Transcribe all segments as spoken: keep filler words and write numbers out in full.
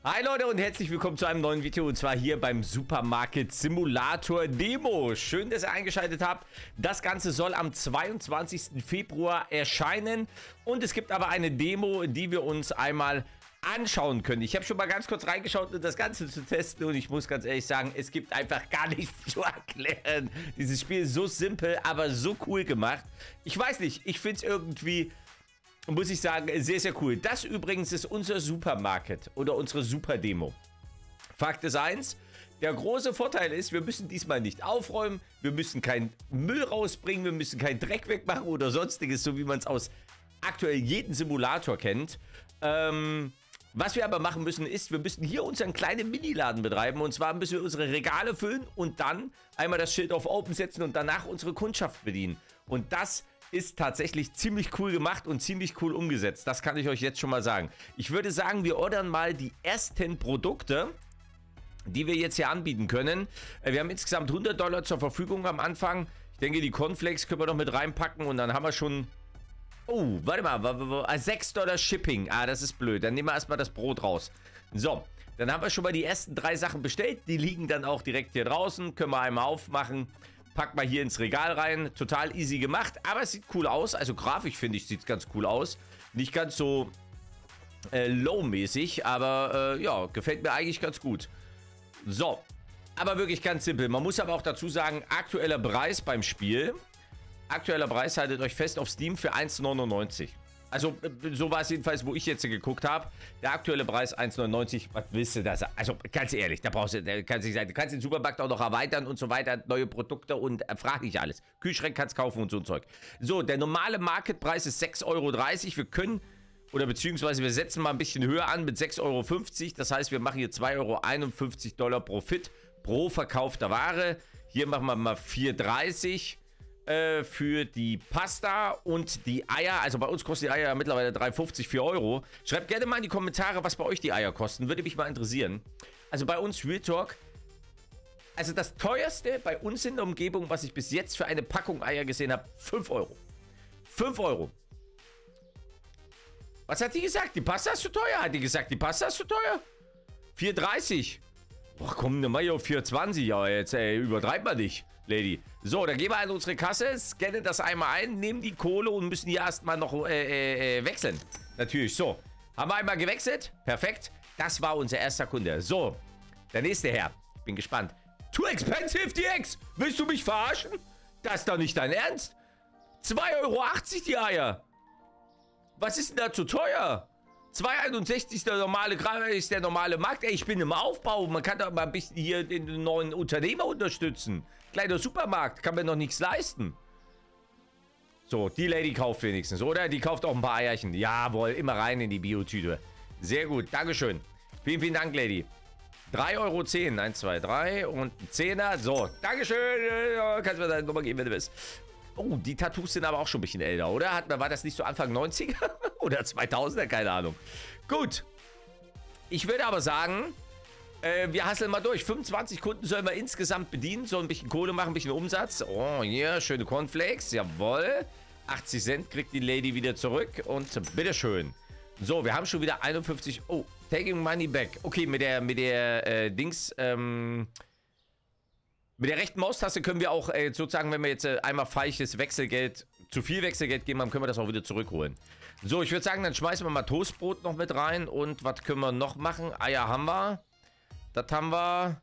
Hi Leute und herzlich willkommen zu einem neuen Video und zwar hier beim Supermarket Simulator Demo. Schön, dass ihr eingeschaltet habt. Das Ganze soll am zweiundzwanzigsten Februar erscheinen und es gibt aber eine Demo, die wir uns einmal anschauen können. Ich habe schon mal ganz kurz reingeschaut, um das Ganze zu testen und ich muss ganz ehrlich sagen, es gibt einfach gar nichts zu erklären. Dieses Spiel ist so simpel, aber so cool gemacht. Ich weiß nicht, ich finde es irgendwie... muss ich sagen, sehr, sehr cool. Das übrigens ist unser Supermarket oder unsere Super-Demo. Fakt ist eins, der große Vorteil ist, wir müssen diesmal nicht aufräumen, wir müssen keinen Müll rausbringen, wir müssen keinen Dreck wegmachen oder sonstiges, so wie man es aus aktuell jedem Simulator kennt. Ähm, was wir aber machen müssen ist, wir müssen hier unseren kleinen Miniladen betreiben und zwar müssen wir unsere Regale füllen und dann einmal das Schild auf Open setzen und danach unsere Kundschaft bedienen. Und das ist tatsächlich ziemlich cool gemacht und ziemlich cool umgesetzt. Das kann ich euch jetzt schon mal sagen. Ich würde sagen, wir ordern mal die ersten Produkte, die wir jetzt hier anbieten können. Wir haben insgesamt hundert Dollar zur Verfügung am Anfang. Ich denke, die Cornflakes können wir noch mit reinpacken und dann haben wir schon... Oh, warte mal, sechs Dollar Shipping. Ah, das ist blöd. Dann nehmen wir erstmal das Brot raus. So, dann haben wir schon mal die ersten drei Sachen bestellt. Die liegen dann auch direkt hier draußen. Können wir einmal aufmachen. Packt mal hier ins Regal rein. Total easy gemacht. Aber es sieht cool aus. Also grafisch, finde ich, sieht es ganz cool aus. Nicht ganz so äh, low-mäßig. Aber äh, ja, gefällt mir eigentlich ganz gut. So. Aber wirklich ganz simpel. Man muss aber auch dazu sagen, aktueller Preis beim Spiel. Aktueller Preis, haltet euch fest, auf Steam für eins neunundneunzig. Also, so war es jedenfalls, wo ich jetzt geguckt habe. Der aktuelle Preis eins neunundneunzig. Was willst du da sagen? Also, ganz ehrlich, da brauchst du, da kannst du nicht sagen, du kannst den Supermarkt auch noch erweitern und so weiter. Neue Produkte und äh, frag nicht alles. Kühlschrank kannst kaufen und so ein Zeug. So, der normale Marketpreis ist sechs Euro dreißig. Wir können, oder beziehungsweise wir setzen mal ein bisschen höher an mit sechs Euro fünfzig. Das heißt, wir machen hier zwei Euro einundfünfzig Dollar Profit pro verkaufter Ware. Hier machen wir mal vier Euro dreißig. Für die Pasta und die Eier. Also bei uns kosten die Eier ja mittlerweile drei fünfzig, vier Euro. Schreibt gerne mal in die Kommentare, was bei euch die Eier kosten. Würde mich mal interessieren. Also bei uns, Real Talk, also das teuerste bei uns in der Umgebung, was ich bis jetzt für eine Packung Eier gesehen habe, fünf Euro. fünf Euro. Was hat die gesagt? Die Pasta ist zu teuer. Hat die gesagt, die Pasta ist zu teuer? vier Euro dreißig. Boah, komm, ne mal hier auf vier Euro zwanzig. Ja, jetzt, ey, übertreibt man nicht, Lady. So, dann gehen wir an unsere Kasse, scannen das einmal ein, nehmen die Kohle und müssen hier erstmal noch äh, äh, wechseln. Natürlich, so. Haben wir einmal gewechselt? Perfekt. Das war unser erster Kunde. So, der nächste Herr. Ich bin gespannt. Too expensive, D X! Willst du mich verarschen? Das ist doch nicht dein Ernst. zwei Euro achtzig die Eier. Was ist denn da zu teuer? zwei Euro einundsechzig ist der normale, ist der normale Markt. Ey, ich bin im Aufbau. Man kann doch mal ein bisschen hier den neuen Unternehmer unterstützen. Kleiner Supermarkt. Kann mir noch nichts leisten. So, die Lady kauft wenigstens, oder? Die kauft auch ein paar Eierchen. Jawohl, immer rein in die Biotüte. Sehr gut, Dankeschön. Vielen, vielen Dank, Lady. drei Euro zehn. eins, zwei, drei und ein Zehner. So, Dankeschön. Kannst du mir deine Nummer geben, wenn du willst. Oh, die Tattoos sind aber auch schon ein bisschen älter, oder? Hat, war das nicht so Anfang neunziger? Oder zweitausender? Keine Ahnung. Gut. Ich würde aber sagen, äh, wir hasseln mal durch. fünfundzwanzig Kunden sollen wir insgesamt bedienen. So ein bisschen Kohle machen, ein bisschen Umsatz. Oh, hier, schöne Cornflakes. Jawohl. achtzig Cent kriegt die Lady wieder zurück. Und bitteschön. So, wir haben schon wieder einundfünfzig. Oh, taking money back. Okay, mit der, mit der, äh, Dings, ähm... mit der rechten Maustaste können wir auch äh, sozusagen, wenn wir jetzt äh, einmal falsches Wechselgeld, zu viel Wechselgeld geben haben, können wir das auch wieder zurückholen. So, ich würde sagen, dann schmeißen wir mal Toastbrot noch mit rein. Und was können wir noch machen? Eier haben wir. Das haben wir.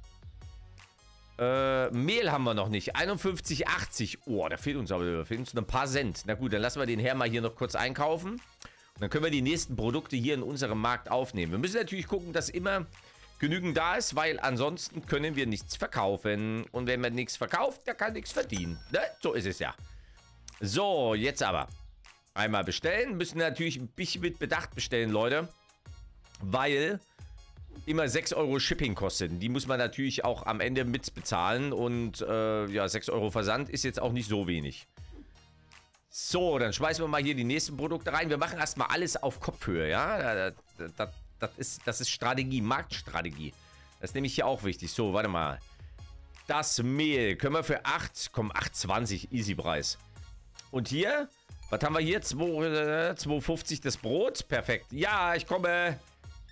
Äh, Mehl haben wir noch nicht. einundfünfzig achtzig. Oh, da fehlt uns aber da fehlen uns ein paar Cent. Na gut, dann lassen wir den Herr mal hier noch kurz einkaufen. Und dann können wir die nächsten Produkte hier in unserem Markt aufnehmen. Wir müssen natürlich gucken, dass immer genügend da ist, weil ansonsten können wir nichts verkaufen. Und wenn man nichts verkauft, der kann nichts verdienen. Ne? So ist es ja. So, jetzt aber. Einmal bestellen. Müssen natürlich ein bisschen mit Bedacht bestellen, Leute. Weil immer sechs Euro Shipping kosten. Die muss man natürlich auch am Ende mit bezahlen. Und äh, ja, sechs Euro Versand ist jetzt auch nicht so wenig. So, dann schmeißen wir mal hier die nächsten Produkte rein. Wir machen erstmal alles auf Kopfhöhe, ja. Das, das, Das ist, das ist Strategie, Marktstrategie. Das ist nämlich hier auch wichtig. So, warte mal. Das Mehl können wir für acht, komm, acht zwanzig, easy Preis. Und hier, was haben wir hier? zwei, äh, zwei fünfzig das Brot. Perfekt. Ja, ich komme.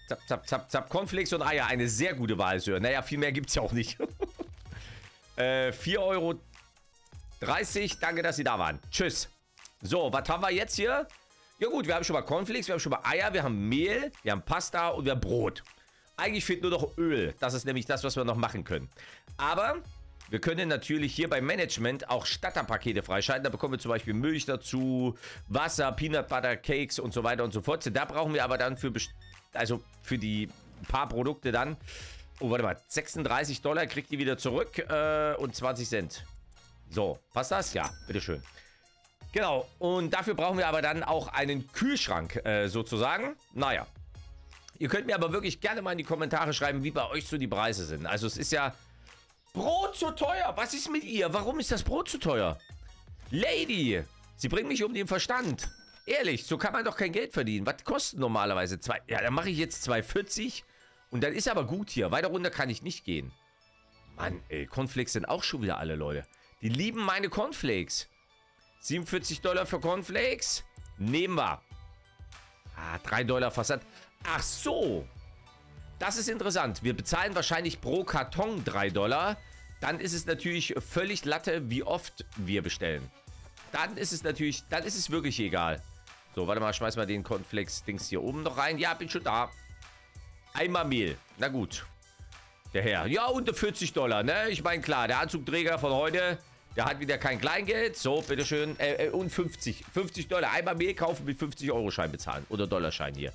Zap, zap, zap, zap. Cornflakes und Eier. Eine sehr gute Wahl, Sir. Naja, viel mehr gibt es ja auch nicht. äh, vier Euro dreißig. Danke, dass Sie da waren. Tschüss. So, was haben wir jetzt hier? Ja gut, wir haben schon mal Cornflakes, wir haben schon mal Eier, wir haben Mehl, wir haben Pasta und wir haben Brot. Eigentlich fehlt nur noch Öl. Das ist nämlich das, was wir noch machen können. Aber wir können natürlich hier beim Management auch Starterpakete freischalten. Da bekommen wir zum Beispiel Milch dazu, Wasser, Peanut Butter, Cakes und so weiter und so fort. Da brauchen wir aber dann für, also für die paar Produkte dann, oh warte mal, sechsunddreißig Dollar kriegt die wieder zurück äh, und zwanzig Cent. So, passt das? Ja, bitteschön. Genau, und dafür brauchen wir aber dann auch einen Kühlschrank äh, sozusagen. Naja, ihr könnt mir aber wirklich gerne mal in die Kommentare schreiben, wie bei euch so die Preise sind. Also es ist ja Brot zu teuer. Was ist mit ihr? Warum ist das Brot zu teuer? Lady, sie bringt mich um den Verstand. Ehrlich, so kann man doch kein Geld verdienen. Was kostet normalerweise? Zwei, ja, dann mache ich jetzt zwei vierzig und dann ist aber gut hier. Weiter runter kann ich nicht gehen. Mann, ey, Cornflakes sind auch schon wieder alle, Leute. Die lieben meine Cornflakes. siebenundvierzig Dollar für Cornflakes. Nehmen wir. Ah, drei Dollar Versand. Ach so. Das ist interessant. Wir bezahlen wahrscheinlich pro Karton drei Dollar. Dann ist es natürlich völlig Latte, wie oft wir bestellen. Dann ist es natürlich, dann ist es wirklich egal. So, warte mal, schmeiß mal den Cornflakes-Dings hier oben noch rein. Ja, bin schon da. Einmal Mehl. Na gut. Der Herr. Ja, unter vierzig Dollar, ne? Ich meine, klar, der Anzugträger von heute, der hat wieder kein Kleingeld. So, bitteschön. Äh, äh, und fünfzig. fünfzig Dollar. Einmal Mehl kaufen mit fünfzig Euro Schein bezahlen. Oder Dollarschein hier.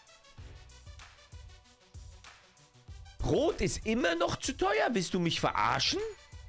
Brot ist immer noch zu teuer. Willst du mich verarschen?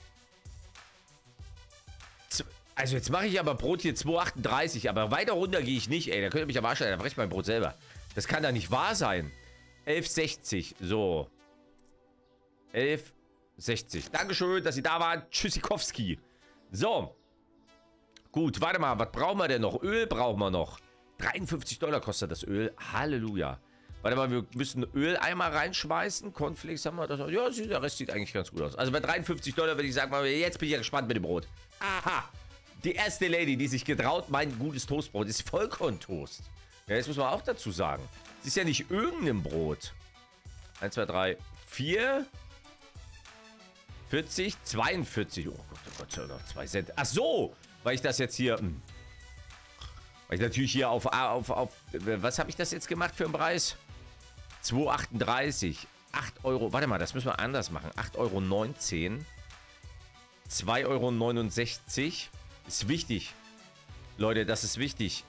Also jetzt mache ich aber Brot hier zwei achtunddreißig. Aber weiter runter gehe ich nicht, ey. Da könnt ihr mich aber arschen. Da breche ich mein Brot selber. Das kann doch nicht wahr sein. elf sechzig. So. elf sechzig. Dankeschön, dass Sie da waren. Tschüssikowski. So. Gut, warte mal. Was brauchen wir denn noch? Öl brauchen wir noch. dreiundfünfzig Dollar kostet das Öl. Halleluja. Warte mal, wir müssen Öl einmal reinschmeißen. Cornflakes haben wir das. Ja, der Rest sieht eigentlich ganz gut aus. Also bei dreiundfünfzig Dollar würde ich sagen, jetzt bin ich ja gespannt mit dem Brot. Aha. Die erste Lady, die sich getraut, mein gutes Toastbrot ist Vollkorntoast. Ja, das muss man auch dazu sagen. Es ist ja nicht irgendein Brot. eins, zwei, drei, vier. vierzig, zweiundvierzig. Oh Gott, oh Gott, noch zwei Cent. Ach so, weil ich das jetzt hier... Mh. Weil ich natürlich hier auf... auf, auf was habe ich das jetzt gemacht für einen Preis? zwei achtunddreißig. acht Euro. Warte mal, das müssen wir anders machen. acht Euro neunzehn. zwei Euro neunundsechzig. Ist wichtig. Leute, das ist wichtig.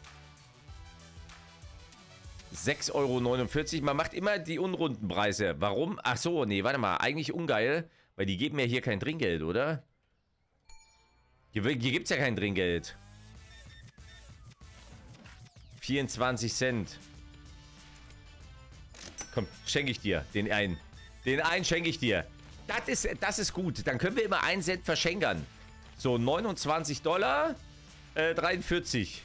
sechs Euro neunundvierzig. Man macht immer die unrunden Preise. Warum? Ach so, nee, warte mal. Eigentlich ungeil, weil die geben ja hier kein Trinkgeld, oder? Hier, hier gibt es ja kein Trinkgeld. vierundzwanzig Cent. Komm, schenke ich dir. Den einen. Den einen schenke ich dir. Das ist, das ist gut. Dann können wir immer einen Cent verschenkern. So, neunundzwanzig Dollar. Äh, dreiundvierzig.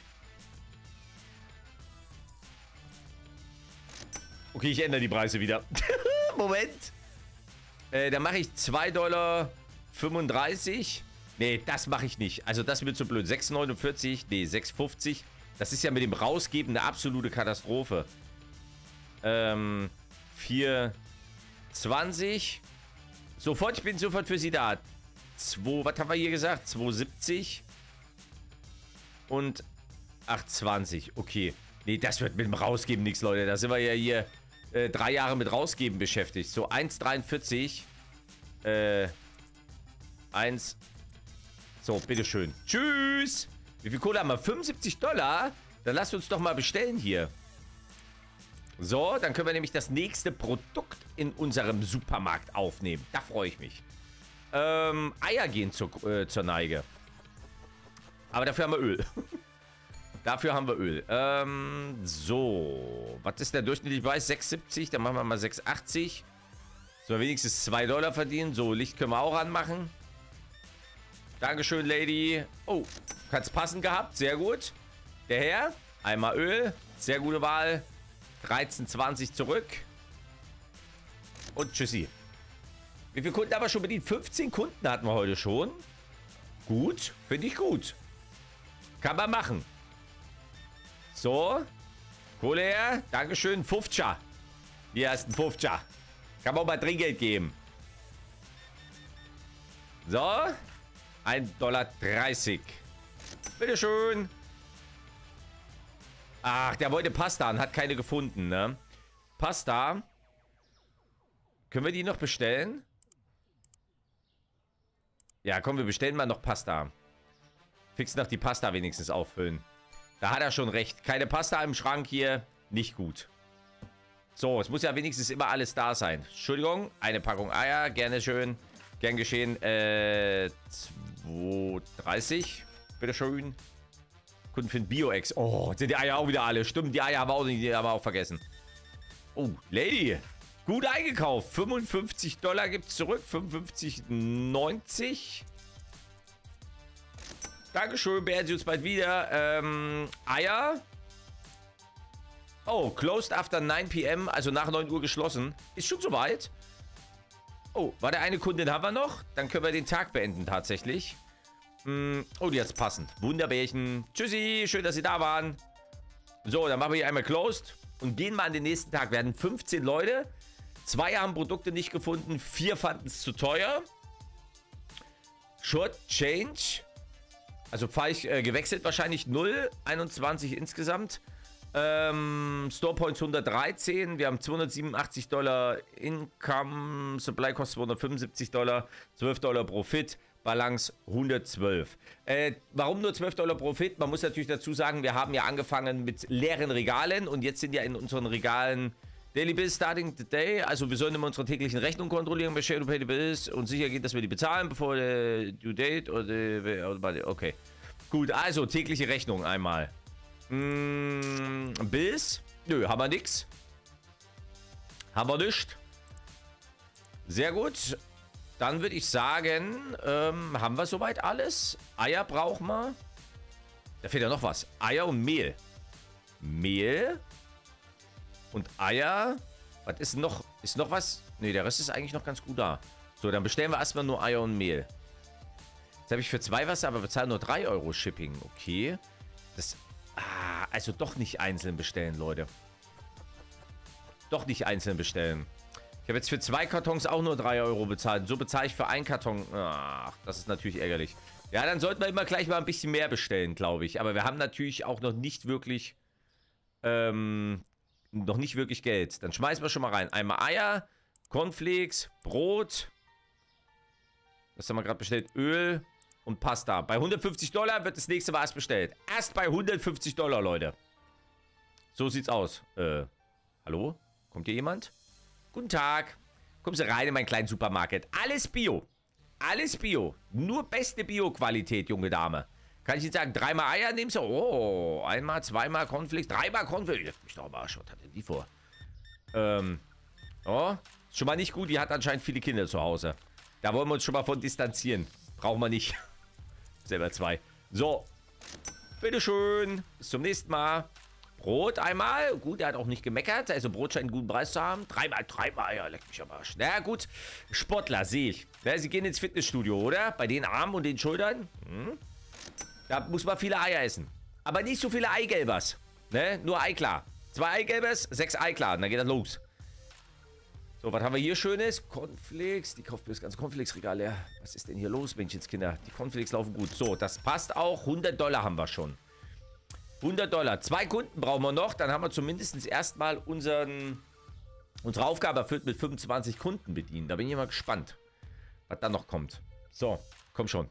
Okay, ich ändere die Preise wieder. Moment. Äh, dann mache ich zwei Dollar fünfunddreißig. Nee, das mache ich nicht. Also das wird zu blöd. sechs neunundvierzig. Nee, sechs fünfzig. Das ist ja mit dem Rausgeben eine absolute Katastrophe. Ähm, vier zwanzig. Sofort, ich bin sofort für Sie da. zwei, was haben wir hier gesagt? zwei siebzig. Und acht zwanzig. Okay. Nee, das wird mit dem Rausgeben nichts, Leute. Da sind wir ja hier äh, drei Jahre mit Rausgeben beschäftigt. So, eins dreiundvierzig. Äh, eins. So, bitteschön. Tschüss. Wie viel Kohle haben wir? fünfundsiebzig Dollar? Dann lasst uns doch mal bestellen hier. So, dann können wir nämlich das nächste Produkt in unserem Supermarkt aufnehmen. Da freue ich mich. Ähm, Eier gehen zur, äh, zur Neige. Aber dafür haben wir Öl. Dafür haben wir Öl. Ähm, so. Was ist der durchschnittliche Preis? sechs siebzig. Dann machen wir mal sechs achtzig. So, wenigstens zwei Dollar verdienen. So, Licht können wir auch anmachen. Dankeschön, Lady. Oh, hat's passend gehabt. Sehr gut. Der Herr. Einmal Öl. Sehr gute Wahl. dreizehn zwanzig zurück. Und tschüssi. Wie viele Kunden haben wir schon bedient? fünfzehn Kunden hatten wir heute schon. Gut. Finde ich gut. Kann man machen. So. Kohle her. Dankeschön. Fuftscher. Hier hast du einen Fuftscher. Kann man auch mal Trinkgeld geben. So. ein Dollar dreißig. Bitteschön. Ach, der wollte Pasta und hat keine gefunden, ne? Pasta. Können wir die noch bestellen? Ja, komm, wir bestellen mal noch Pasta. Fix noch die Pasta wenigstens auffüllen. Da hat er schon recht. Keine Pasta im Schrank hier. Nicht gut. So, es muss ja wenigstens immer alles da sein. Entschuldigung, eine Packung Eier. Gerne schön. Gern geschehen. Äh, zwei dreißig. Bitteschön. Kunden für Bio-Ex. Oh, sind die Eier auch wieder alle. Stimmt, die Eier haben wir auch, die haben wir auch vergessen. Oh, Lady. Gut eingekauft. fünfundfünfzig Dollar gibt es zurück. fünfundfünfzig neunzig. Dankeschön, beenden Sie uns bald wieder. Ähm, Eier. Oh, closed after nine p m, also nach neun Uhr geschlossen. Ist schon soweit. Oh, war der eine Kundin haben wir noch? Dann können wir den Tag beenden tatsächlich. Hm, oh, die hat's passend. Wunderbärchen. Tschüssi, schön, dass Sie da waren. So, dann machen wir hier einmal closed und gehen mal an den nächsten Tag. Wir hatten fünfzehn Leute. Zwei haben Produkte nicht gefunden. Vier fanden es zu teuer. Short Change. Also falsch äh, gewechselt wahrscheinlich null. einundzwanzig insgesamt. Ähm, Store Points hundertdreizehn. Wir haben zweihundertsiebenundachtzig Dollar Income. Supply kostet zweihundertfünfundsiebzig Dollar. zwölf Dollar Profit. Balance hundertzwölf. Äh, warum nur zwölf Dollar Profit? Man muss natürlich dazu sagen, wir haben ja angefangen mit leeren Regalen und jetzt sind ja in unseren Regalen Daily Bills starting today. Also wir sollen immer unsere täglichen Rechnungen kontrollieren bei Share to Pay the Bills und sicher geht, dass wir die bezahlen, bevor der Due Date oder okay. Gut, also tägliche Rechnung einmal. Mm, Bills? Nö, haben wir nix. Haben wir nicht. Sehr gut. Dann würde ich sagen, ähm, haben wir soweit alles? Eier brauchen wir. Da fehlt ja noch was. Eier und Mehl. Mehl und Eier. Was ist noch? Ist noch was? Ne, der Rest ist eigentlich noch ganz gut da. So, dann bestellen wir erstmal nur Eier und Mehl. Jetzt habe ich für zwei Wasser, aber bezahlen nur drei Euro Shipping. Okay. Das. Ah, also doch nicht einzeln bestellen, Leute. Doch nicht einzeln bestellen. Ich habe jetzt für zwei Kartons auch nur drei Euro bezahlt. So bezahle ich für einen Karton. Ach, das ist natürlich ärgerlich. Ja, dann sollten wir immer gleich mal ein bisschen mehr bestellen, glaube ich. Aber wir haben natürlich auch noch nicht wirklich, ähm, noch nicht wirklich Geld. Dann schmeißen wir schon mal rein. Einmal Eier, Cornflakes, Brot. Was haben wir gerade bestellt? Öl und Pasta. Bei hundertfünfzig Dollar wird das nächste Mal erst bestellt. Erst bei hundertfünfzig Dollar, Leute. So sieht's aus. Äh, hallo? Kommt hier jemand? Guten Tag. Kommen Sie rein in meinen kleinen Supermarkt. Alles Bio. Alles Bio. Nur beste Bio-Qualität, junge Dame. Kann ich Ihnen sagen, dreimal Eier nehmen Sie? Oh, einmal, zweimal Cornflakes, dreimal Cornflakes. Leck mich doch mal, was hat denn die vor? Ähm, oh, ist schon mal nicht gut. Die hat anscheinend viele Kinder zu Hause. Da wollen wir uns schon mal von distanzieren. Brauchen wir nicht. Selber zwei. So. Bitteschön. Bis zum nächsten Mal. Brot einmal. Gut, er hat auch nicht gemeckert. Also Brot scheint einen guten Preis zu haben. Dreimal, dreimal Eier. Leck mich am Arsch. Na gut. Sportler, sehe ich. Na, Sie gehen ins Fitnessstudio, oder? Bei den Armen und den Schultern. Hm. Da muss man viele Eier essen. Aber nicht so viele Eigelbers. Ne? Nur Eiklar. Zwei Eigelbers, sechs Eiklar. Und dann geht das los. So, was haben wir hier Schönes? Cornflakes. Die kauft mir das ganze Cornflakes-Regal leer. Was ist denn hier los, Menschenskinder? Die Cornflakes laufen gut. So, das passt auch. hundert Dollar haben wir schon. hundert Dollar. Zwei Kunden brauchen wir noch. Dann haben wir zumindest erstmal unseren, unsere Aufgabe erfüllt mit fünfundzwanzig Kunden bedienen. Da bin ich mal gespannt, was dann noch kommt. So, komm schon.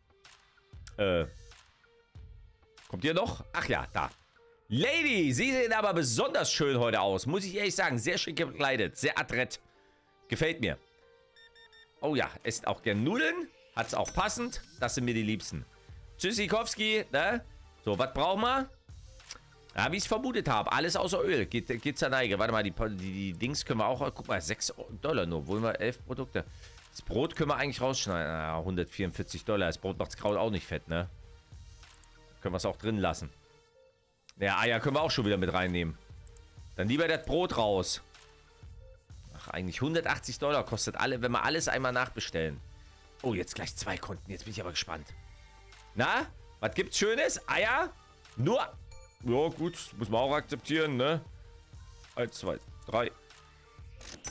Äh. Kommt ihr noch? Ach ja, da. Lady, Sie sehen aber besonders schön heute aus. Muss ich ehrlich sagen. Sehr schick gekleidet. Sehr adrett. Gefällt mir. Oh ja, esst auch gern Nudeln. Hat's auch passend. Das sind mir die Liebsten. Tschüssikowski, ne? So, was brauchen wir? Ja, wie ich es vermutet habe. Alles außer Öl. Geht, geht zur Neige. Warte mal, die, die, die Dings können wir auch... Guck mal, sechs Dollar nur. Wollen wir elf Produkte. Das Brot können wir eigentlich rausschneiden. Ah, hundertvierundvierzig Dollar. Das Brot macht das Kraut auch nicht fett, ne? Können wir es auch drin lassen. Ja, Eier können wir auch schon wieder mit reinnehmen. Dann lieber das Brot raus. Ach, eigentlich hundertachtzig Dollar kostet alle, wenn wir alles einmal nachbestellen. Oh, jetzt gleich zwei Konten. Jetzt bin ich aber gespannt. Na? Was gibt's Schönes? Eier? Nur... Ja, gut. Muss man auch akzeptieren, ne? Eins, zwei, drei.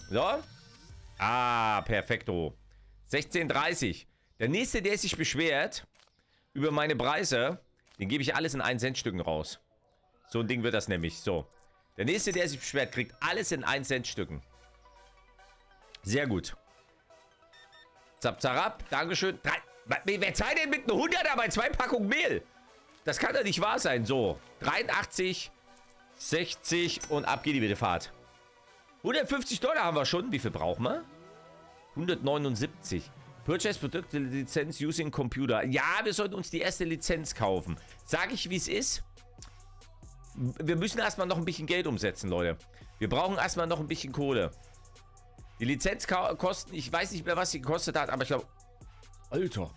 So. Ah, perfekto. sechzehn dreißig. Der nächste, der sich beschwert über meine Preise, den gebe ich alles in ein Cent Stücken raus. So ein Ding wird das nämlich. So. Der nächste, der sich beschwert, kriegt alles in ein Cent Stücken. Sehr gut. Zap, zarab. Dankeschön. Drei. Wer zahlt denn mit einem hunderter bei zwei Packungen Mehl? Das kann doch nicht wahr sein. So. dreiundachtzig, sechzig und ab geht die bitte Fahrt. hundertfünfzig Dollar haben wir schon. Wie viel brauchen wir? hundertneunundsiebzig. Purchase Produkte Lizenz using Computer. Ja, wir sollten uns die erste Lizenz kaufen. Sage ich, wie es ist. Wir müssen erstmal noch ein bisschen Geld umsetzen, Leute. Wir brauchen erstmal noch ein bisschen Kohle. Die Lizenzkosten, ich weiß nicht mehr, was sie gekostet hat, aber ich glaube... Alter.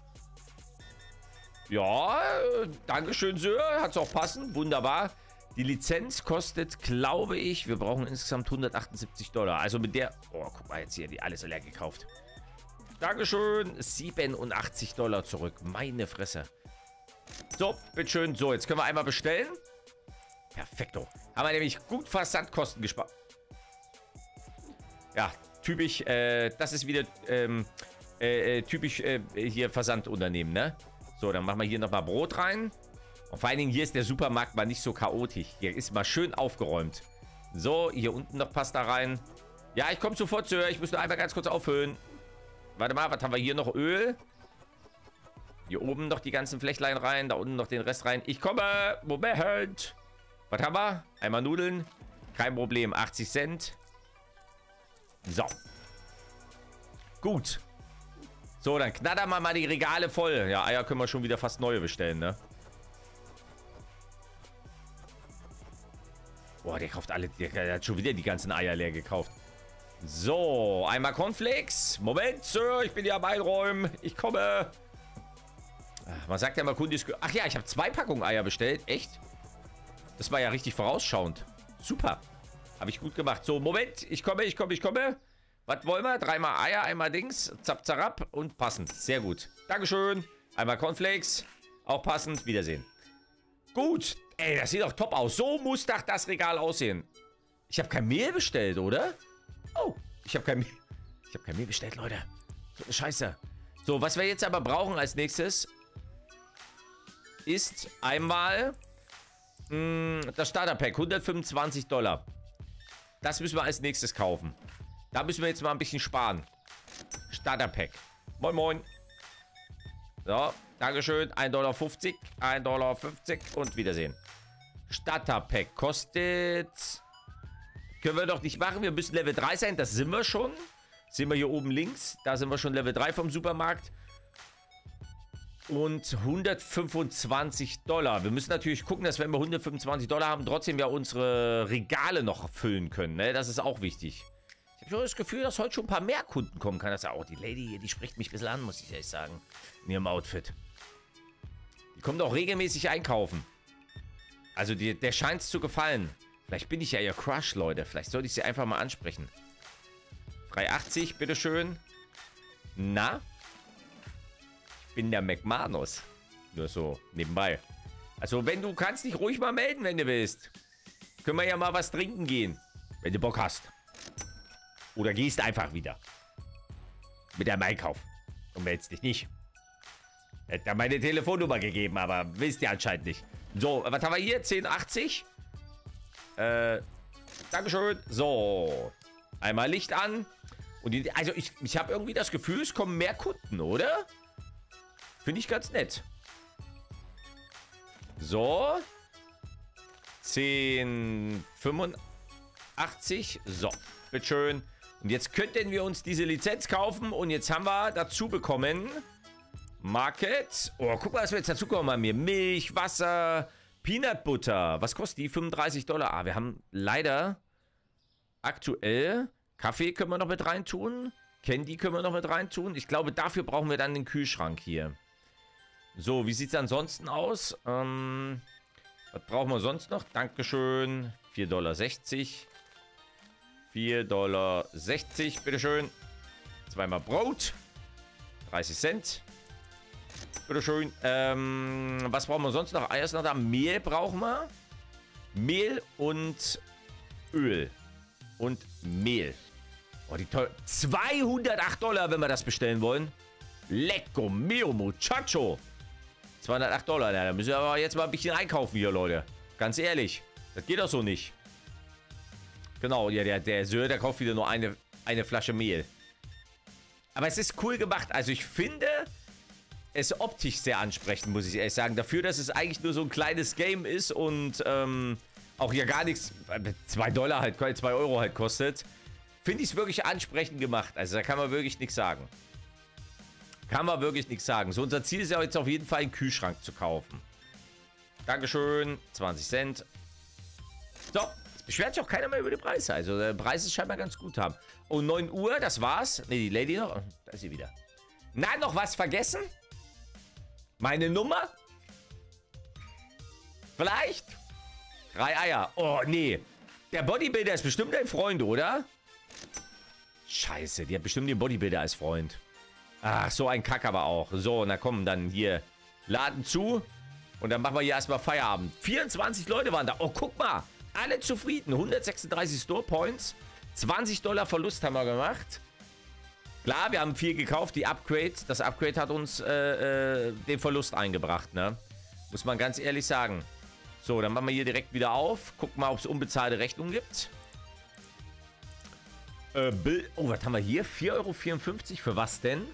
Ja, äh, Dankeschön, Sir. Hat's auch passen. Wunderbar. Die Lizenz kostet, glaube ich, wir brauchen insgesamt hundertachtundsiebzig Dollar. Also mit der... Oh, guck mal, jetzt hier, die alles leer gekauft. Dankeschön. siebenundachtzig Dollar zurück. Meine Fresse. So, bitteschön. So, jetzt können wir einmal bestellen. Perfekto. Haben wir nämlich gut Versandkosten gespart. Ja, typisch, äh, das ist wieder, ähm, äh, typisch, äh, hier Versandunternehmen, ne? So, dann machen wir hier nochmal Brot rein. Und vor allen Dingen, hier ist der Supermarkt mal nicht so chaotisch. Hier ist mal schön aufgeräumt. So, hier unten noch Pasta rein. Ja, ich komme sofort, Sir. Ich muss nur einmal ganz kurz auffüllen. Warte mal, was haben wir hier noch? Öl. Hier oben noch die ganzen Flechtlein rein. Da unten noch den Rest rein. Ich komme. Moment. Was haben wir? Einmal Nudeln. Kein Problem. achtzig Cent. So. Gut. So, dann knattern wir mal die Regale voll. Ja, Eier können wir schon wieder fast neue bestellen, ne? Boah, der kauft alle. Der hat schon wieder die ganzen Eier leer gekauft. So, einmal Cornflakes. Moment, Sir, ich bin ja am Einräumen. Ich komme. Man sagt ja mal, Kunde ist... Ach ja, ich habe zwei Packungen Eier bestellt. Echt? Das war ja richtig vorausschauend. Super. Habe ich gut gemacht. So, Moment. Ich komme, ich komme, ich komme. Was wollen wir? Dreimal Eier, einmal Dings. Zap, zarab und passend. Sehr gut. Dankeschön. Einmal Cornflakes. Auch passend. Wiedersehen. Gut. Ey, das sieht doch top aus. So muss doch das Regal aussehen. Ich habe kein Mehl bestellt, oder? Oh, ich habe kein Mehl. Ich habe kein Mehl bestellt, Leute. So eine Scheiße. So, was wir jetzt aber brauchen als nächstes ist einmal mh, das Starterpack. hundertfünfundzwanzig Dollar. Das müssen wir als nächstes kaufen. Da müssen wir jetzt mal ein bisschen sparen. Starterpack. Moin, moin. So, Dankeschön. ein Dollar fünfzig. ein Dollar fünfzig und Wiedersehen. Starterpack kostet... Können wir doch nicht machen. Wir müssen Level drei sein. Das sind wir schon. Sehen wir hier oben links. Da sind wir schon Level drei vom Supermarkt. Und hundertfünfundzwanzig Dollar. Wir müssen natürlich gucken, dass wenn wir hundertfünfundzwanzig Dollar haben, trotzdem ja unsere Regale noch füllen können. Ne? Das ist auch wichtig. Ich habe schon das Gefühl, dass heute schon ein paar mehr Kunden kommen kann. Das ja auch die Lady hier, die spricht mich ein bisschen an, muss ich ehrlich sagen. In ihrem Outfit. Die kommt auch regelmäßig einkaufen. Also die, der scheint es zu gefallen. Vielleicht bin ich ja ihr Crush, Leute. Vielleicht sollte ich sie einfach mal ansprechen. drei achtzig, bitteschön. Na? Ich bin der McManus. Nur so nebenbei. Also, wenn du kannst dich ruhig mal melden, wenn du willst. Können wir ja mal was trinken gehen. Wenn du Bock hast. Oder gehst einfach wieder. Mit deinem Einkauf. Und meldest dich nicht. Hätte ja meine Telefonnummer gegeben, aber willst du anscheinend nicht. So, was haben wir hier? zehn achtzig. Äh, Dankeschön. So. Einmal Licht an. Und die, also ich, ich habe irgendwie das Gefühl, es kommen mehr Kunden, oder? Finde ich ganz nett. So. zehn fünfundachtzig. So, bitteschön. Und jetzt könnten wir uns diese Lizenz kaufen. Und jetzt haben wir dazu bekommen... Market. Oh, guck mal, was wir jetzt dazu kommen haben hier. Milch, Wasser, Peanut Butter. Was kostet die? fünfunddreißig Dollar. Ah, wir haben leider aktuell... Kaffee können wir noch mit reintun. Candy können wir noch mit reintun. Ich glaube, dafür brauchen wir dann den Kühlschrank hier. So, wie sieht es ansonsten aus? Ähm, was brauchen wir sonst noch? Dankeschön. vier Dollar sechzig. vier Dollar sechzig, bitteschön. Zweimal Brot. dreißig Cent. Bitteschön. Ähm, was brauchen wir sonst noch? Eier ist noch da. Mehl brauchen wir. Mehl und Öl. Und Mehl. Oh, die teuer. zweihundertacht Dollar, wenn wir das bestellen wollen. Lecco mio muchacho. zweihundertacht Dollar. Ja, da müssen wir aber jetzt mal ein bisschen einkaufen hier, Leute. Ganz ehrlich. Das geht doch so nicht. Genau, ja, der, der Sir, der kauft wieder nur eine, eine Flasche Mehl. Aber es ist cool gemacht. Also ich finde es optisch sehr ansprechend, muss ich ehrlich sagen. Dafür, dass es eigentlich nur so ein kleines Game ist und ähm, auch hier gar nichts, zwei Dollar halt, zwei Euro halt kostet, finde ich es wirklich ansprechend gemacht. Also da kann man wirklich nichts sagen. Kann man wirklich nichts sagen. So, unser Ziel ist ja jetzt auf jeden Fall einen Kühlschrank zu kaufen. Dankeschön. zwanzig Cent. So, jetzt beschwert sich auch keiner mehr über die Preise. Also der Preis ist scheinbar ganz gut haben. Oh, neun Uhr, das war's. Ne, die Lady noch. Da ist sie wieder. Na, noch was vergessen? Meine Nummer? Vielleicht? Drei Eier. Oh, nee. Der Bodybuilder ist bestimmt dein Freund, oder? Scheiße, die hat bestimmt den Bodybuilder als Freund. Ach, so ein Kack aber auch. So, na komm, dann hier Laden zu. Und dann machen wir hier erstmal Feierabend. vierundzwanzig Leute waren da. Oh, guck mal. Alle zufrieden. hundertsechsunddreißig Store Points. zwanzig Dollar Verlust haben wir gemacht. Klar, wir haben viel gekauft. Die Upgrade, das Upgrade hat uns äh, äh, den Verlust eingebracht, ne? Muss man ganz ehrlich sagen. So, dann machen wir hier direkt wieder auf. Gucken mal, ob es unbezahlte Rechnungen gibt. Äh, Bill oh, was haben wir hier? vier Euro vierundfünfzig. Für was denn?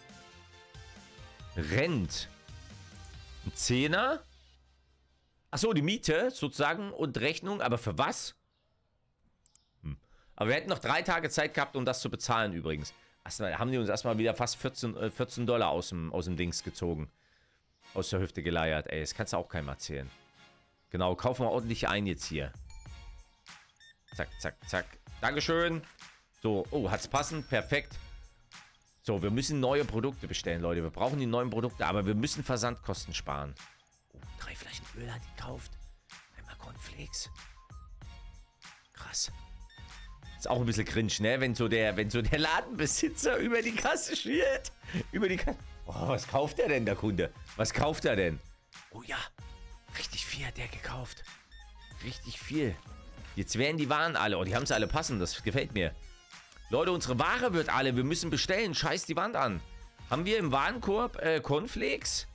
Rent. Ein Zehner. Achso, die Miete sozusagen und Rechnung. Aber für was? Hm. Aber wir hätten noch drei Tage Zeit gehabt, um das zu bezahlen übrigens. Erstmal haben die uns erstmal wieder fast vierzehn, äh, vierzehn Dollar aus dem, aus dem Dings gezogen. Aus der Hüfte geleiert. Ey, das kannst du auch keinem erzählen. Genau, kaufen wir ordentlich ein jetzt hier. Zack, zack, zack. Dankeschön. So, oh, hat's passend. Perfekt. So, wir müssen neue Produkte bestellen, Leute. Wir brauchen die neuen Produkte, aber wir müssen Versandkosten sparen. Oh, drei Flaschen Öl hat die gekauft. Einmal Cornflakes. Krass. Ist auch ein bisschen cringe, ne? Wenn so der, wenn so der Ladenbesitzer über die Kasse schielt. Über die Kasse. Oh, was kauft der denn, der Kunde? Was kauft er denn? Oh ja. Richtig viel hat der gekauft. Richtig viel. Jetzt werden die Waren alle. Oh, die haben es alle passend. Das gefällt mir. Leute, unsere Ware wird alle. Wir müssen bestellen. Scheiß die Wand an. Haben wir im Warenkorb äh, Cornflakes?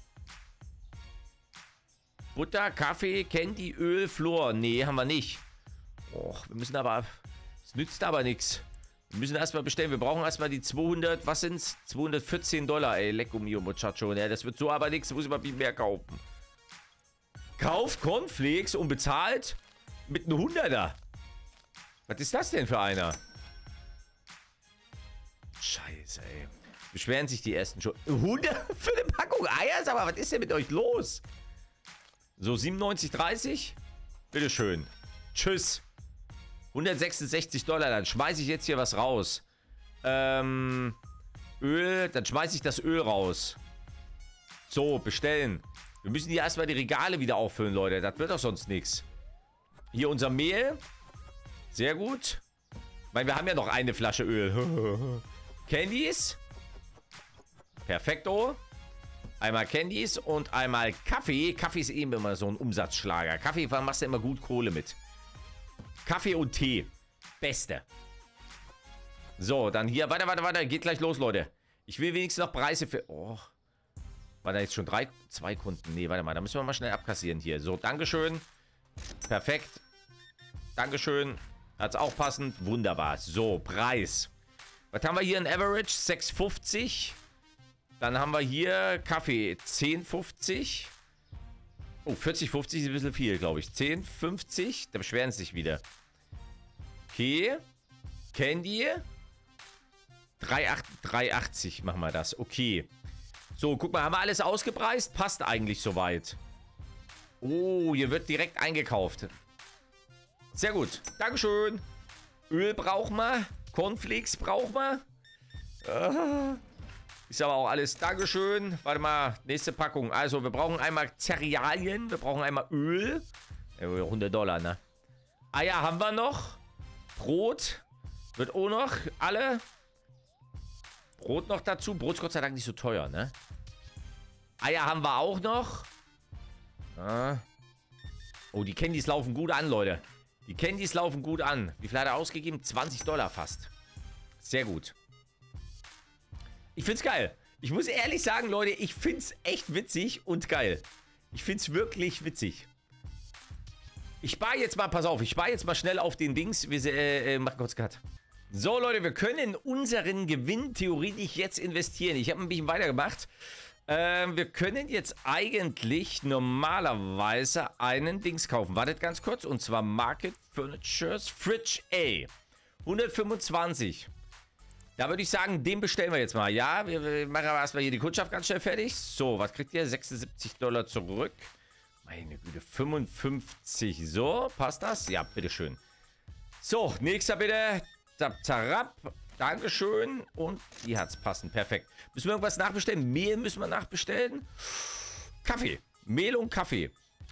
Butter, Kaffee, Candy, Öl, Flor. Nee, haben wir nicht. Och, wir müssen aber... Es nützt aber nichts. Wir müssen erstmal bestellen. Wir brauchen erstmal die zweihundert... Was sind's? zweihundertvierzehn Dollar, ey. Lecco mio muchacho. Ja, das wird so aber nichts. Muss ich mal viel mehr kaufen. Kauft Cornflakes und bezahlt mit einem Hunderter. Was ist das denn für einer? Scheiße, ey. Beschweren sich die ersten schon. hundert für eine Packung Eier? Sag mal, was ist denn mit euch los? So, siebenundneunzig dreißig. Bitteschön. Tschüss. hundertsechsundsechzig Dollar. Dann schmeiße ich jetzt hier was raus. Ähm, Öl. Dann schmeiße ich das Öl raus. So, bestellen. Wir müssen hier erstmal die Regale wieder auffüllen, Leute. Das wird doch sonst nichts. Hier unser Mehl. Sehr gut. Ich meine, wir haben ja noch eine Flasche Öl. Candies. Perfekto. Einmal Candies und einmal Kaffee. Kaffee ist eben immer so ein Umsatzschlager. Kaffee machst du immer gut Kohle mit. Kaffee und Tee. Beste. So, dann hier. Warte, warte, warte. Geht gleich los, Leute. Ich will wenigstens noch Preise für... Oh. War da jetzt schon drei, zwei Kunden? Nee, warte mal. Da müssen wir mal schnell abkassieren hier. So, Dankeschön. Perfekt. Dankeschön. Hat's auch passend. Wunderbar. So, Preis. Was haben wir hier in Average? sechs fünfzig. Dann haben wir hier Kaffee zehn fünfzig. Oh, vierzig fünfzig ist ein bisschen viel, glaube ich. zehn fünfzig. Da beschweren sie sich wieder. Okay. Candy. drei achtzig machen wir das. Okay. So, guck mal, haben wir alles ausgepreist? Passt eigentlich soweit. Oh, hier wird direkt eingekauft. Sehr gut. Dankeschön. Öl brauchen wir. Cornflakes brauchen wir. Ah, ist aber auch alles. Dankeschön. Warte mal, nächste Packung. Also, wir brauchen einmal Cerealien. Wir brauchen einmal Öl. hundert Dollar, ne? Eier haben wir noch. Brot. Wird auch noch. Alle. Brot noch dazu. Brot ist Gott sei Dank nicht so teuer, ne? Eier haben wir auch noch. Ah. Oh, die Candies laufen gut an, Leute. Die Candies laufen gut an. Wie viel hat er ausgegeben? zwanzig Dollar fast. Sehr gut. Ich find's geil. Ich muss ehrlich sagen, Leute, ich find's echt witzig und geil. Ich find's wirklich witzig. Ich spare jetzt mal, pass auf, ich spare jetzt mal schnell auf den Dings. Wir äh, äh, machen kurz Cut. So, Leute, wir können unseren Gewinn theoretisch jetzt investieren. Ich habe ein bisschen weitergemacht. Ähm, wir können jetzt eigentlich normalerweise einen Dings kaufen. Wartet ganz kurz. Und zwar Market Furnitures Fridge A. hundertfünfundzwanzig. Da würde ich sagen, den bestellen wir jetzt mal. Ja, wir, wir machen aber erstmal hier die Kundschaft ganz schnell fertig. So, was kriegt ihr? sechsundsiebzig Dollar zurück. Meine Güte, fünfundfünfzig. So, passt das? Ja, bitteschön. So, nächster bitte. Zap, zarab. Dankeschön. Und die hat's passend. Perfekt. Müssen wir irgendwas nachbestellen? Mehl müssen wir nachbestellen. Kaffee. Mehl und Kaffee.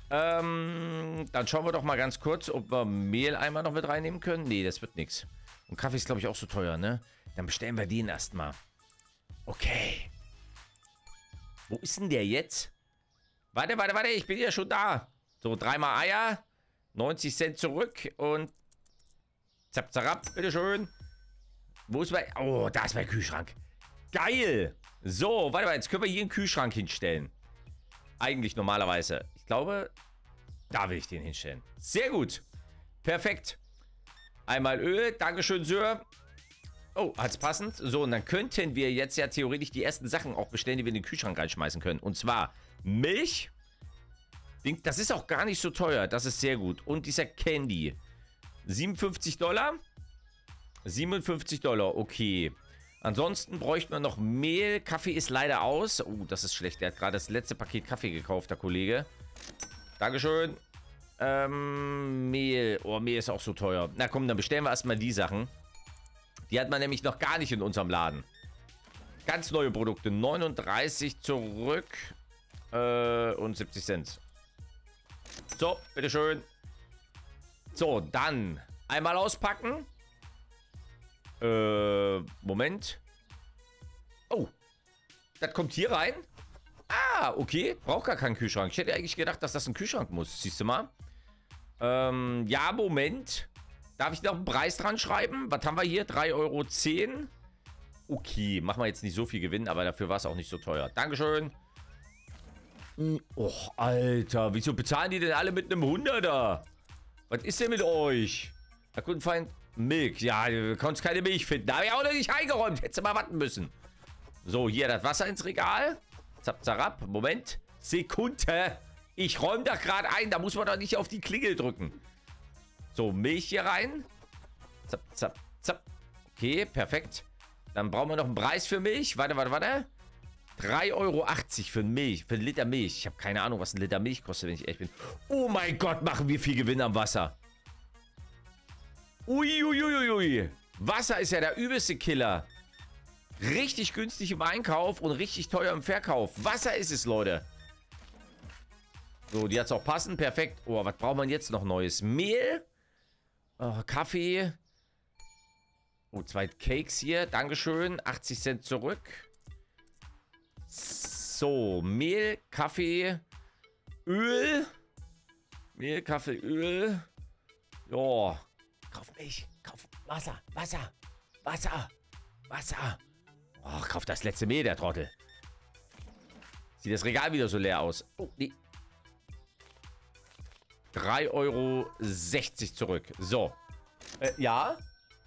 Ähm, dann schauen wir doch mal ganz kurz, ob wir Mehl einmal noch mit reinnehmen können. Nee, das wird nichts. Und Kaffee ist, glaube ich, auch so teuer, ne? Dann bestellen wir den erstmal. Okay. Wo ist denn der jetzt? Warte, warte, warte. Ich bin ja schon da. So, dreimal Eier. neunzig Cent zurück. Und zap, zarab. Bitteschön. Wo ist mein... Oh, da ist mein Kühlschrank. Geil. So, warte mal. Jetzt können wir hier einen Kühlschrank hinstellen. Eigentlich normalerweise. Ich glaube, da will ich den hinstellen. Sehr gut. Perfekt. Einmal Öl. Dankeschön, Sir. Oh, hat's passend. So, und dann könnten wir jetzt ja theoretisch die ersten Sachen auch bestellen, die wir in den Kühlschrank reinschmeißen können. Und zwar Milch. Das ist auch gar nicht so teuer. Das ist sehr gut. Und dieser Candy. siebenundfünfzig Dollar. siebenundfünfzig Dollar, okay. Ansonsten bräuchten wir noch Mehl. Kaffee ist leider aus. Oh, das ist schlecht. Der hat gerade das letzte Paket Kaffee gekauft, der Kollege. Dankeschön. Ähm, Mehl. Oh, Mehl ist auch so teuer. Na komm, dann bestellen wir erstmal die Sachen. Die hat man nämlich noch gar nicht in unserem Laden. Ganz neue Produkte. neununddreißig zurück. Äh, und siebzig Cent. So, bitteschön. So, dann einmal auspacken. Äh, Moment. Oh. Das kommt hier rein. Ah, okay. Braucht gar keinen Kühlschrank. Ich hätte eigentlich gedacht, dass das ein Kühlschrank muss. Siehst du mal. Ähm, ja, Moment. Darf ich noch einen Preis dran schreiben? Was haben wir hier? drei Euro zehn. Okay, machen wir jetzt nicht so viel Gewinn, aber dafür war es auch nicht so teuer. Dankeschön. Och, Alter. Wieso bezahlen die denn alle mit einem Hunderter? Was ist denn mit euch? Herr Kundenfeind, Milch. Ja, du konntest keine Milch finden. Da habe ich auch noch nicht eingeräumt. Hättest du mal warten müssen. So, hier das Wasser ins Regal. Zap, zarab. Moment. Sekunde. Ich räume da gerade ein. Da muss man doch nicht auf die Klingel drücken. So, Milch hier rein. Zap, zap, zap. Okay, perfekt. Dann brauchen wir noch einen Preis für Milch. Warte, warte, warte. drei Euro achtzig für Milch. Für einen Liter Milch. Ich habe keine Ahnung, was ein Liter Milch kostet, wenn ich ehrlich bin. Oh mein Gott, machen wir viel Gewinn am Wasser. Uiuiuiui. Ui, ui. Wasser ist ja der übelste Killer. Richtig günstig im Einkauf und richtig teuer im Verkauf. Wasser ist es, Leute. So, die hat es auch passend. Perfekt. Oh, was braucht man jetzt noch Neues? Mehl. Oh, Kaffee. Oh, zwei Cakes hier. Dankeschön. achtzig Cent zurück. So, Mehl, Kaffee, Öl. Mehl, Kaffee, Öl. Ja. Kauf Milch. Kauf Wasser. Wasser. Wasser. Wasser. Oh, kauf das letzte Mehl, der Trottel. Sieht das Regal wieder so leer aus. Oh, nee. drei Euro sechzig zurück. So. Äh, ja.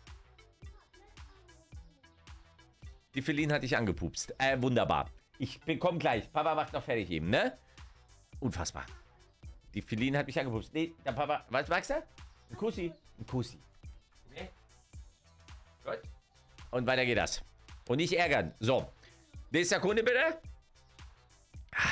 Die Feline hat dich angepupst. Äh, wunderbar. Ich komm gleich. Papa macht noch fertig eben, ne? Unfassbar. Die Feline hat mich angepupst. Nee, der Papa... Was magst du? Ein Kussi. Ein Kussi. Okay. Gut. Und weiter geht das. Und nicht ärgern. So. Nächster Kunde, bitte. Ah.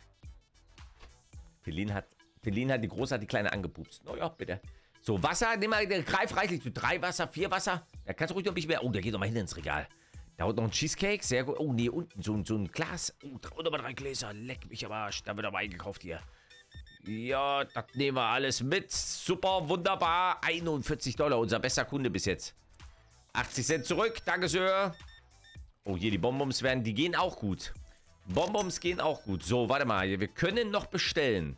Feline hat... Feline hat die Große, hat die Kleine angepupst. Oh ja, bitte. So, Wasser. Nimm mal, greif reichlich. Du drei Wasser, vier Wasser. Da kannst du ruhig noch ein bisschen mehr... Oh, der geht doch mal hin ins Regal. Da haut noch ein Cheesecake, sehr gut. Oh, nee, unten so, so ein Glas. Oh, nochmal drei Gläser. Leck mich am Arsch. Da wird aber eingekauft hier. Ja, das nehmen wir alles mit. Super, wunderbar. einundvierzig Dollar, unser bester Kunde bis jetzt. achtzig Cent zurück. Danke, Sir. Oh, hier die Bonbons werden, die gehen auch gut. Bonbons gehen auch gut. So, warte mal. Wir können noch bestellen.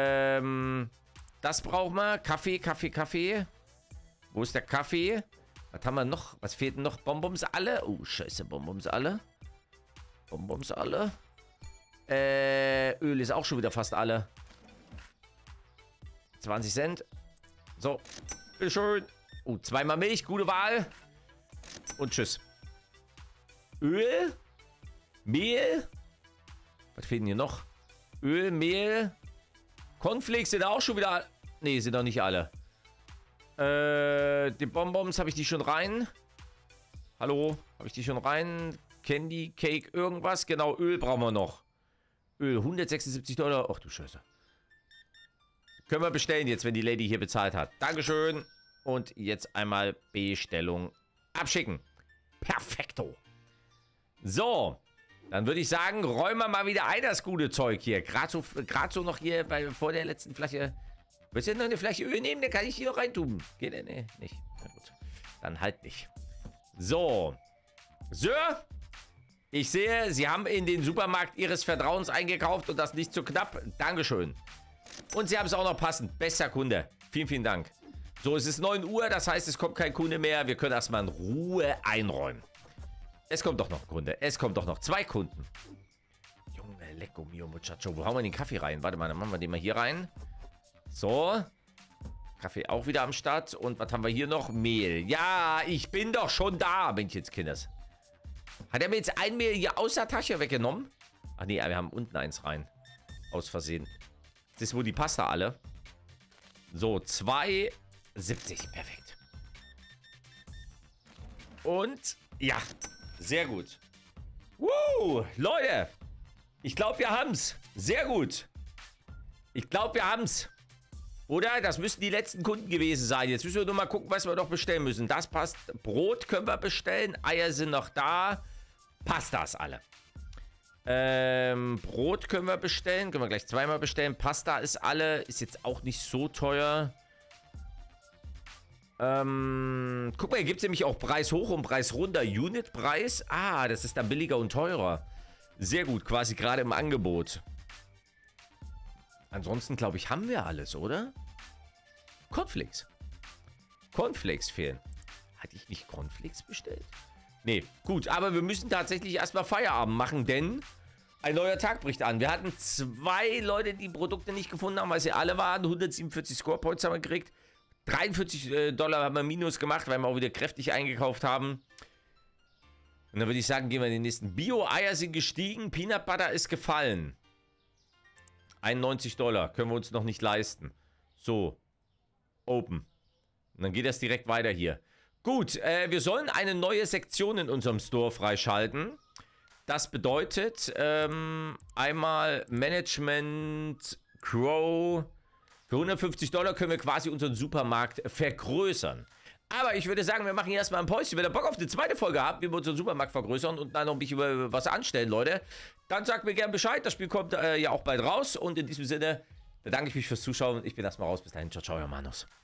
Ähm, das brauchen wir. Kaffee, Kaffee, Kaffee. Wo ist der Kaffee? Was haben wir noch? Was fehlt noch? Bonbons alle? Oh, scheiße, Bonbons alle. Bonbons alle. Äh, Öl ist auch schon wieder fast alle. zwanzig Cent. So, bitteschön. Oh, zweimal Milch, gute Wahl. Und tschüss. Öl. Mehl. Was fehlen hier noch? Öl, Mehl. Cornflakes sind auch schon wieder... Ne, sind noch nicht alle. Äh, die Bonbons, habe ich die schon rein? Hallo? Habe ich die schon rein? Candy, Cake, irgendwas? Genau, Öl brauchen wir noch. Öl, hundertsechsundsiebzig Dollar. Ach du Scheiße. Können wir bestellen jetzt, wenn die Lady hier bezahlt hat. Dankeschön. Und jetzt einmal Bestellung abschicken. Perfekto. So. Dann würde ich sagen, räumen wir mal wieder ein, das gute Zeug hier. Gerade so, so noch hier bei, vor der letzten Flasche. Willst du noch eine Flasche Öl nehmen? Dann kann ich hier noch reintun. Geht denn? Nee, nicht. Na gut. Dann halt nicht. So. Sir, ich sehe, Sie haben in den Supermarkt Ihres Vertrauens eingekauft und das nicht zu knapp. Dankeschön. Und Sie haben es auch noch passend. Bester Kunde. Vielen, vielen Dank. So, es ist neun Uhr, das heißt, es kommt kein Kunde mehr. Wir können erstmal in Ruhe einräumen. Es kommt doch noch ein Kunde. Es kommt doch noch zwei Kunden. Junge, lecco mio muchacho. Wo hauen wir den Kaffee rein? Warte mal, dann machen wir den mal hier rein. So. Kaffee auch wieder am Start. Und was haben wir hier noch? Mehl. Ja, ich bin doch schon da, Männchens. Hat er mir jetzt ein Mehl hier aus der Tasche weggenommen? Ach nee, wir haben unten eins rein. Aus Versehen. Das ist wohl die Pasta alle. So, zwei siebzig. Perfekt. Und, ja, sehr gut. Woo, Leute. Ich glaube, wir haben's. Sehr gut. Ich glaube, wir haben's. Oder? Das müssten die letzten Kunden gewesen sein. Jetzt müssen wir nur mal gucken, was wir noch bestellen müssen. Das passt. Brot können wir bestellen. Eier sind noch da. Pastas alle. Ähm, Brot können wir bestellen. Können wir gleich zweimal bestellen. Pasta ist alle. Ist jetzt auch nicht so teuer. Ähm, guck mal, hier gibt es nämlich auch Preis hoch und Preis runter. Unit-Preis. Ah, das ist dann billiger und teurer. Sehr gut, quasi gerade im Angebot. Ansonsten, glaube ich, haben wir alles, oder? Cornflakes. Cornflakes fehlen. Hatte ich nicht Cornflakes bestellt? Nee, gut, aber wir müssen tatsächlich erstmal Feierabend machen, denn ein neuer Tag bricht an. Wir hatten zwei Leute, die Produkte nicht gefunden haben, weil sie alle waren. hundertsiebenundvierzig Score Points haben wir gekriegt. dreiundvierzig Dollar haben wir Minus gemacht, weil wir auch wieder kräftig eingekauft haben. Und dann würde ich sagen, gehen wir in den nächsten. Bio-Eier sind gestiegen, Peanut Butter ist gefallen. einundneunzig Dollar, können wir uns noch nicht leisten. So, Open. Und dann geht das direkt weiter hier. Gut, äh, wir sollen eine neue Sektion in unserem Store freischalten. Das bedeutet, ähm, einmal Management, Grow. Für hundertfünfzig Dollar können wir quasi unseren Supermarkt vergrößern. Aber ich würde sagen, wir machen hier erstmal ein Päuschen. Wenn ihr Bock auf die zweite Folge habt, wie wir unseren Supermarkt vergrößern und dann noch ein bisschen was anstellen, Leute, dann sagt mir gerne Bescheid. Das Spiel kommt äh, ja auch bald raus. Und in diesem Sinne bedanke ich mich fürs Zuschauen. Ich bin erstmal raus. Bis dahin. Ciao, ciao, Herr Manus.